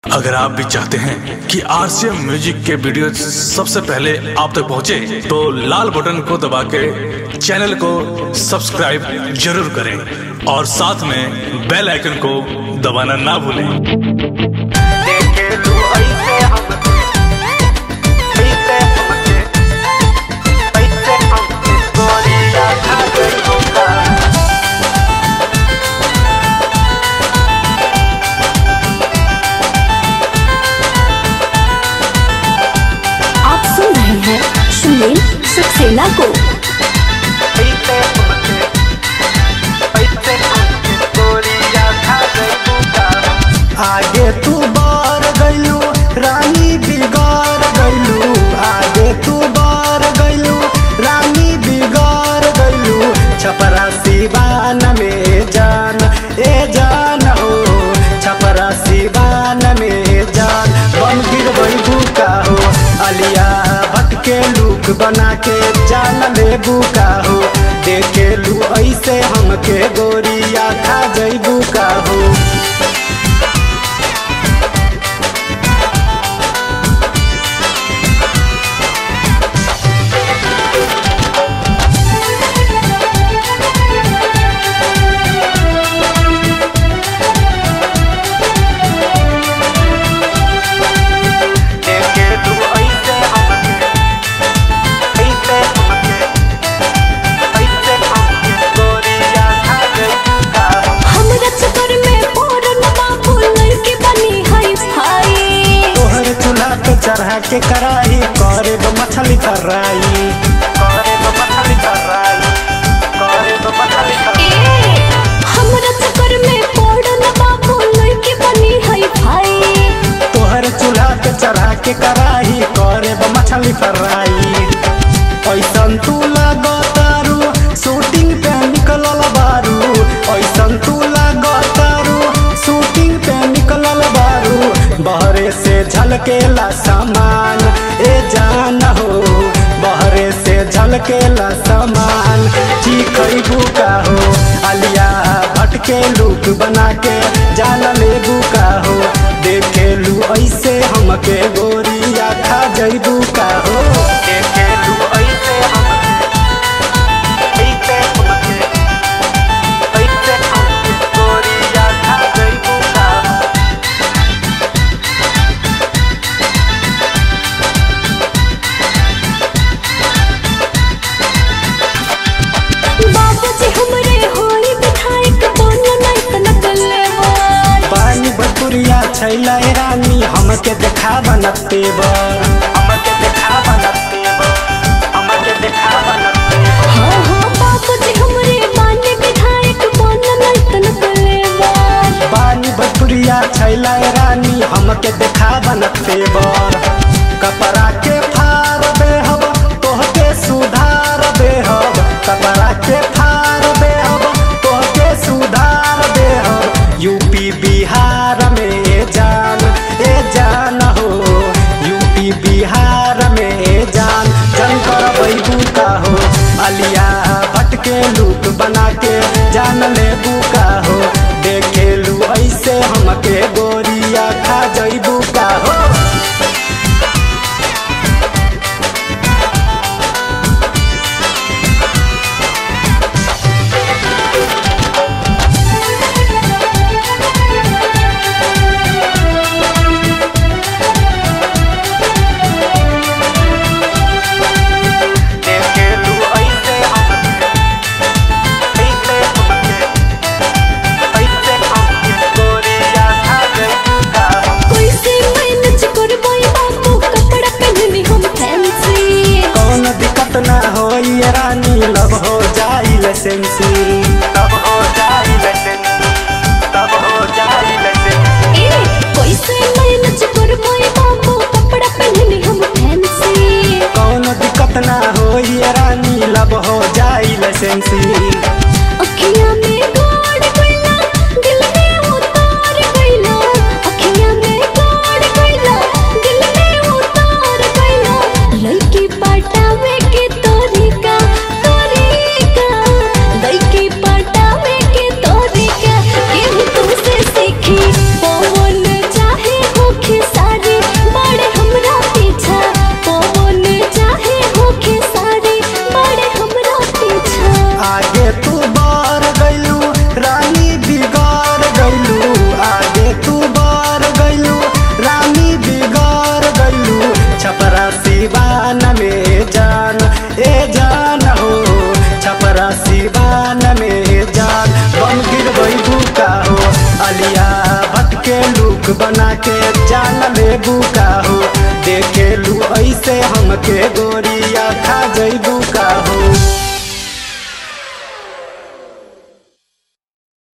अगर आप भी चाहते हैं कि आरसीएम म्यूजिक के वीडियो सबसे पहले आप तक पहुंचे, तो लाल बटन को दबा के चैनल को सब्सक्राइब जरूर करें और साथ में बेल आइकन को दबाना ना भूलें। सुनील सक्सेना को आगे तू बार गइलू रानी बिगाड़ गइलू, आगे तू बार गइलू रानी बिगाड़ गइलू। छपरा सिवान में जान ए जान हो, छपरा सिवान में जान बम गिरबू का हो। अलिया के लुक बना के जान लेबू का हो, देखे लू ऐसे हमके गोरिया खा जैबू का हो। चढ़ा के कराही करे मछली फ्राई, करे मछली फ्राई, करे मछली फ्राई। हमरा चक्कर में पड़ल बाबू लड़की बनी है भाई। तोहर चूल्हा पे चढ़ा के कराही करे मछली फ्राई। ऐसन तू लगतारू शूटिंग पे निकलल बारू, ऐसन तू लगतारू शूटिंग पे निकलल बारू। बहरे से झलकेला सामान ए जान हो, बहरे से झलकेला सामान चीखबू का हो। अलिया भटके लुक बना के जान लेबू का हो, देखे लू ऐसे हमके गोरिया खा जैबू का हो। देखे लू ऐसे गोरिया खा जैबू का हो। बाबूजी हमरे होई विधायक बन नहीं तन कलेवा। पानी बटुरिया छैला रानी हमके देखा बनते बर, हमके देखा बनते बर, हमके देखा बनते बर। हाँ हाँ बाबूजी हमरे माने विधायक बन नहीं तन कलेवा। पानी बटुरिया छैला रानी हमके देखा बनते बर। कपड़ा के फार देहब तोहके सुधार देहब, कपड़ा के फार देहब तोहके सुधार देहब। यूपी बिहार में जान ए जान हो, यूपी बिहार में जान जन करबू का हो। अलिया भटके लुक बना के जान लेबू का हो, देखे लू ऐसे हमके गोरिया खा जैबू का हो। हुक बना के जान लेबू